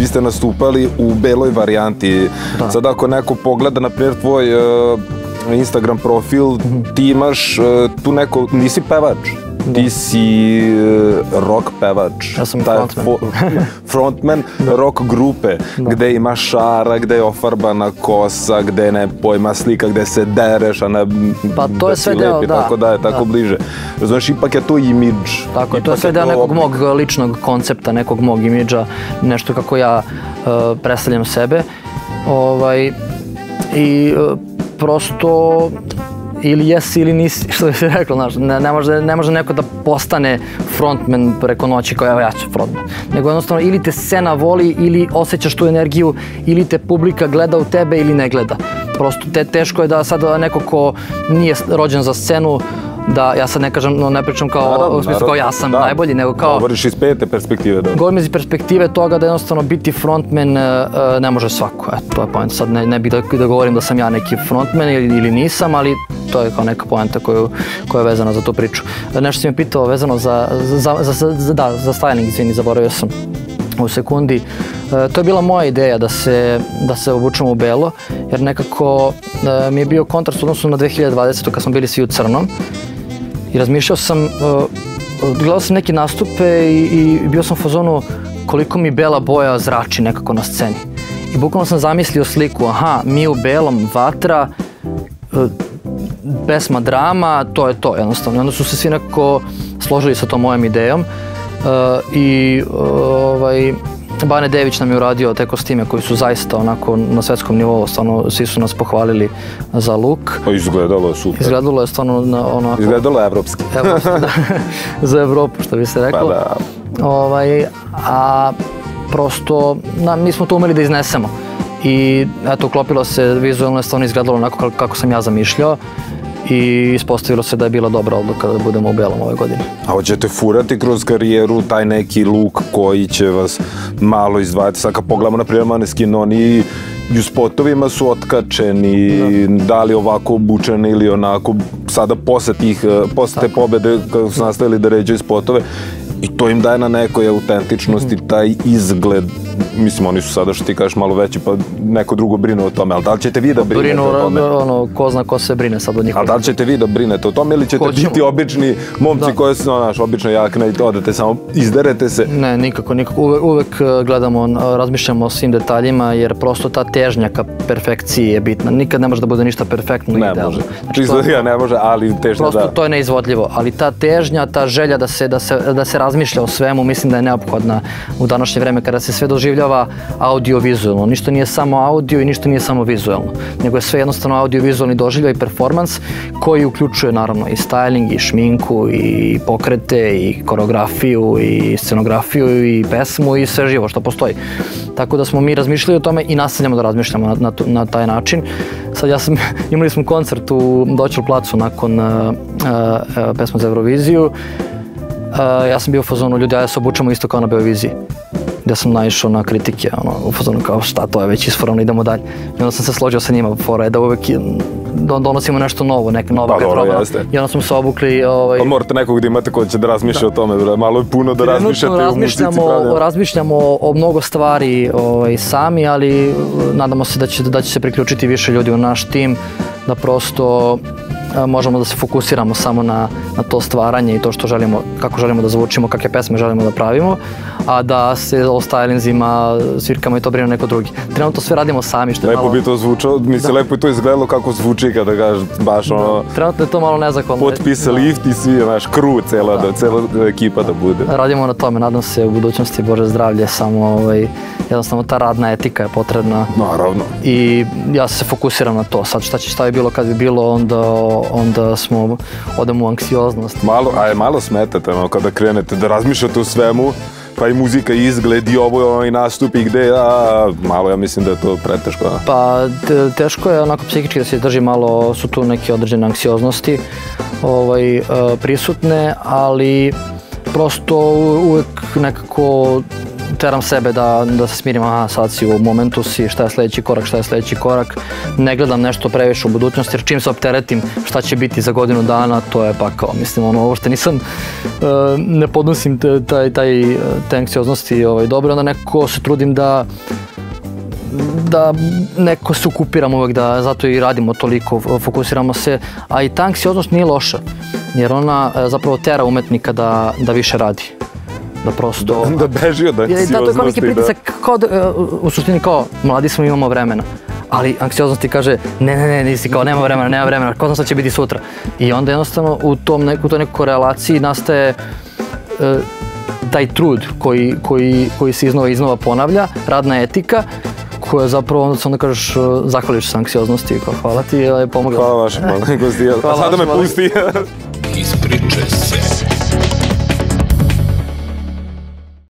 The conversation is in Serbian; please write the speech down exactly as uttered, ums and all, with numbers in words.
vi ste nastupali u beloj varijanti. Sad ako neko pogleda, na primjer, tvoj Instagram profil, ti imaš tu neko, nisi pevač, ti si rock pevač. Ja sam frontman. Frontman rock grupe, gde ima šara, gde je ofarbana kosa, gde ne pojma slika, gde se dereš, a ne da si lepi, tako da je tako bliže. Znaš, ipak je to imidž. Tako je, to je sve deo nekog mog ličnog koncepta, nekog mog imidža, nešto kako ja predstavljam sebe. I prosto ili jesi ili nisi, što bi se reklo, znaš, ne može neko da postane frontman preko noći kao evo ja ću frontman, nego jednostavno ili te scena voli ili osjećaš tu energiju ili te publika gleda u tebe ili ne gleda. Prosto teško je da sad neko ko nije rođen za scenu, da ja sad ne kažem, ne pričam kao u smislu kao ja sam najbolji, nego kao... Govoriš iz pete perspektive, da. Govorim iz perspektive toga da jednostavno biti frontman ne može svako, eto, to je poenta. Sad ne bih da govorim da sam ja neki frontman ili nisam, ali to je kao neka poenta koja je vezana za tu priču. Nešto si mi pitao vezano za, da, za styling, izvini, zaboravio sam u sekundi. To je bila moja ideja da se obučemo u belo, jer nekako mi je bio kontrast odnosno na dve hiljade dvadesetu kad smo bili svi u crnom. I razmišljao sam, gledao sam neke nastupe i bio sam u fazonu koliko mi bela boja zrači nekako na sceni. I bukvalno sam zamislio sliku, aha, mi u belom, vatra, pesma, drama, to je to jednostavno. I onda su se svi nekako složili sa tom mojom idejom. I Bane Dević nam je uradio te kostime koji su zaista onako na svetskom nivou, stvarno svi su nas pohvalili za look. Pa izgledalo je super. Izgledalo je stvarno onako... Izgledalo je evropski. Evropski, da. Za Evropu, što bi se reklo. Pa da. A prosto, mi smo to umeli da iznesemo. I eto, uklopilo se, vizualno je stvarno izgledalo onako kako sam ja zamišljao. I ispostavilo se da je bila dobra odluka da budemo u belom ove godine. A hoćete furati kroz karijeru taj neki look koji će vas malo izdvajati? Sad kad pogledamo, na primjer, Maneskin, oni i u spotovima su otkačeni, da li ovako obučeni ili onako, sada posle te pobede kada su nastavili da ređaju spotove, i to im daje na nekoj autentičnosti taj izgled. Mislim, oni su sada, što ti kažeš, malo veći, pa neko drugo brine o tome, ali da li ćete vi da brinete o tome? Brinu, ono, ko zna ko se brine sad od njih. Ali da li ćete vi da brinete o tome ili ćete biti obični momci koji su, znaš, obična jakna i odete samo, izderete se? Ne, nikako, nikako. Uvek gledamo, razmišljamo o svim detaljima, jer prosto ta težnja ka perfekciji je bitna. Nikad ne može da bude ništa perfektno i idealno. Ne može. Čisto ja ne može, ali težnja da. Prosto to je neizvodljivo, ali ta težnja, ta želja da se razmišlja o svemu, mislim da je neophodna u današnje vreme kada se sve doživljava audio-vizualno. Ništa nije samo audio i ništa nije samo vizualno, nego je sve jednostavno audio-vizualni doživljaj i performans koji uključuje naravno i styling, i šminku, i pokrete, i koreografiju, i scenografiju, i pesmu, i sve živo što postoji. Tako da smo mi razmišljali o tome i nastavljamo da razmišljamo na taj način. Sad ja sam, imali smo koncert u Doćel placu nakon pesma za Euroviziju. Ja sam bio u fazonu, ljudi, ajde se obučemo isto kao na Beoviziji. Gde sam naišao na kritike, u fazonu kao šta, to je već isforano, idemo dalje. I onda sam se složio sa njima, fora je da uvek donosimo nešto novo, neka nova petrova. I onda smo se obukli... Pa morate nekog da imate ko će da razmišlja o tome, malo je puno da razmišljate u muzici. Razmišljamo o mnogo stvari sami, ali nadamo se da će se priključiti više ljudi u naš tim, da prosto možemo da se fokusiramo samo na to stvaranje i to što želimo, kako želimo da zvučimo, kakve pesme želimo da pravimo, a da se o stylinzima, svirkama i to brine neko drugi. Trenutno sve radimo sami, što je malo... Lepo bi to zvučalo, mislim, lepo je to izgledalo kako zvuči kada kažeš baš ono... Trenutno je to malo nezahvalno. Potpise lift i svi, znaš, crew, cela ekipa da bude. Radimo na tome, nadam se u budućnosti, Bože zdravlje, samo jednostavno ta radna etika je potrebna. Naravno. I ja se fokusiram na to. Sad šta će šta bi bilo kad bi bilo, onda smo, odemo u anksioznost. Malo, a je malo smetate kada krenete da razmišljate o svemu, pa i muzika, i izgled, i ovo, i nastup, i gde, a malo, ja mislim da je to preteško. Pa teško je onako psihički da se drži malo, su tu neke određene anksioznosti prisutne, ali prosto uvek nekako teram sebe da, da se smirim, aha, sad si u momentu si, šta je sledeći korak, šta je sledeći korak. Ne gledam nešto previše u budućnosti, jer čim se opteretim šta će biti za godinu dana, to je pakao. Mislim, ono, ovo što nisam, uh, ne podnosim taj, taj, te anksioznosti ovaj, dobro, onda nekako se trudim da da neko se okupiram uvek, da zato i radimo toliko, fokusiramo se, a i ta anksioznost nije loša, jer ona zapravo tera umetnika da, da više radi. Da prosto... Da, da beži od anksioznosti. Da, to je kao neki pritisak, kao da, u suštini kao, mladi smo, imamo vremena, ali anksioznost ti kaže, ne, ne, ne, nisi kao, nema vremena, nema vremena, ko znam šta će biti sutra. I onda jednostavno u, tom neku, u toj nekoj korelaciji nastaje e, taj trud koji, koji, koji se iznova iznova ponavlja, radna etika, koja zapravo onda se onda kažeš, zahvališ se anksioznosti, kao hvala ti, je pomogla. Hvala vašem, gosti, a sada me pusti. Ispričaj se.